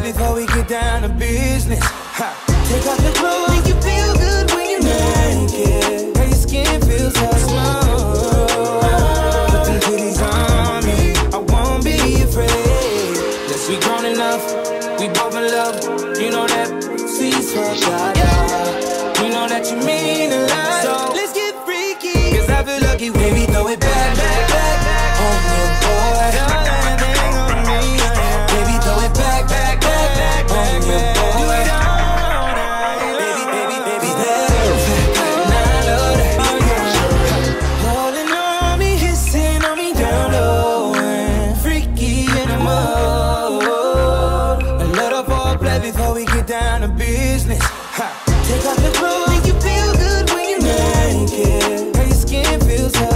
before we get down to business. Ha. Take off your clothes, make you feel good when you're naked. Girl, your skin feels so small. Put them titties on me, I won't be afraid. Yes, we grown enough, we both in love. You know that, please fuck God. You know that you mean a lot. So let's get freaky, cause I feel lucky when we throw it back, back, back, back on your boy. Everything on me, baby, throw it back, back, back, back on your boy. Baby, baby, baby, and I love that. Holding on me, hissing on me down low, and freaky in the mode. A little foreplay before we get down to business. Ha. Take off your clothes, make you feel good when you're naked. Girl, your skin feels so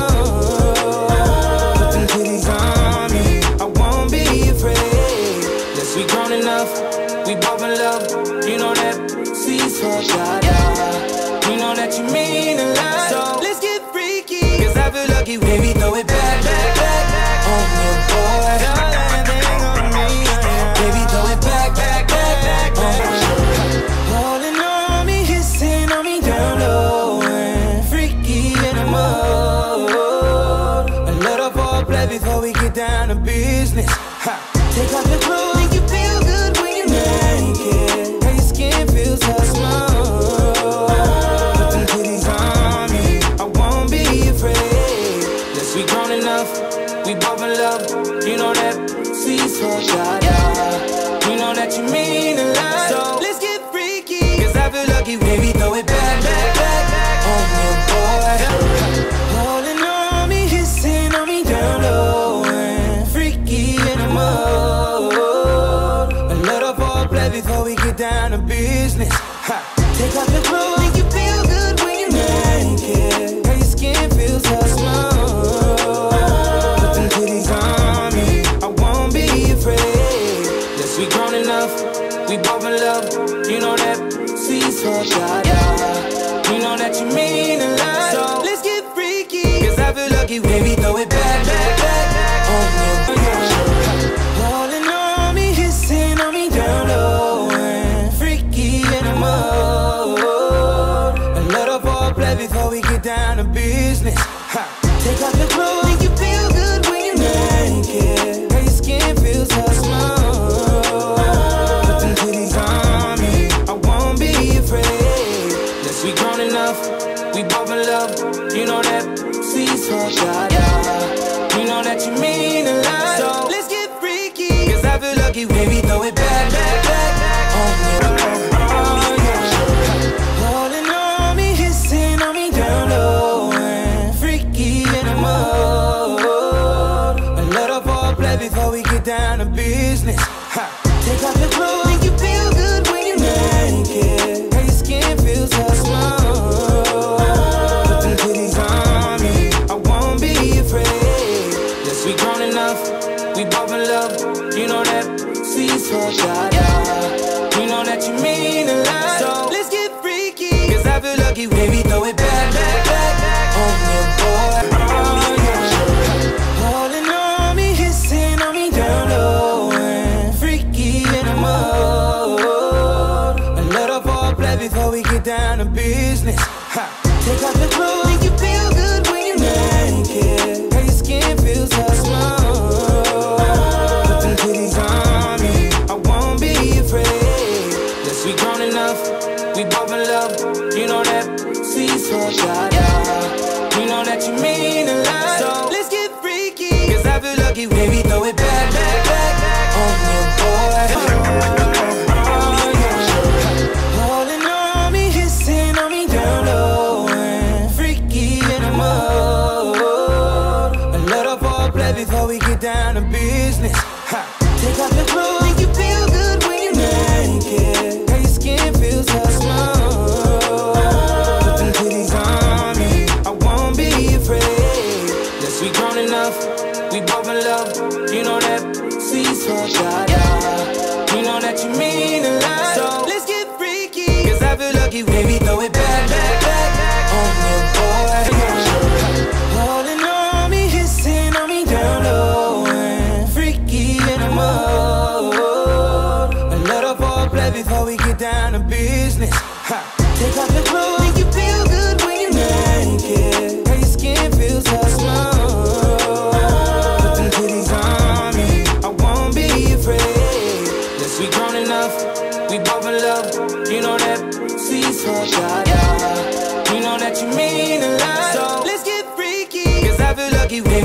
small. Put them titties on me, I won't be afraid. Yes, we grown enough, we both in love. You know that, please fuck God. You know that you mean a lot. So let's get freaky, cause I feel lucky when we throw it back, back, back, back on your boy. Everything on me, baby, throw it back, back, back, back on your boy. Holding on me, hissing on me down low, and freaky in the mode. A little foreplay before we get down to business. Ha. Take off your clothes, make you feel good when you're naked. Girl, your skin feels so small. Put them titties on me, I won't be afraid. Yes, we grown enough, we both in love. You know that, please fuck God. You know that you mean a lot. So let's get freaky, cause I feel lucky when we throw it back, back, back, back on your boy. Holding on me, hissing on me down low, and freaky in the mode. A little foreplay before we get down to business. Ha. Take off your clothes, make you feel good when you're naked. Girl, your skin feels so small. Put them titties on me, I won't be afraid. Yes, we grown enough, we both in love. You know that, please fuck God. You know that you mean a lot. So let's get freaky, cause I feel lucky when we throw it back, back, back, back on your boy. Holding on me, hissing on me down low, and freaky in the mode. A little foreplay before we get down to business. Ha. Take off your clothes, make you feel good when you're naked. Girl, your skin feels so small. Put them titties on me, I won't be afraid. Yes, we grown enough, we both in love. You know that, please fuck God. You know that you mean a lot. So let's get freaky, cause I feel lucky when we throw it back, back, back, back on your boy. Holding on me, hissing on me down low, and freaky in the mode. A little foreplay before we get down to business. Ha. Take off your clothes, make you feel good when you're naked. Girl, your skin feels so small. Put them titties on me, I won't be afraid. Yes, we grown enough, we both in love. You know that, please fuck God. You know that you mean a lot. So let's get freaky, cause I feel lucky when we throw it back, back, back, back on your boy. Holding on me, hissing on me down low, and freaky in the mode. A little foreplay before we get down to business. Ha. Take off your clothes, make you feel good when you're naked. Girl, your skin feels so small. Put them titties on me, I won't be afraid. Yes, we grown enough, we both in love. You know that, please fuck God. You know that you mean a lot. So let's get freaky, cause I feel lucky when we throw it back, back, back, back on your boy. Holding on me, hissing on me down low. You know that you mean a lot. So let's get freaky, 'cause I feel lucky with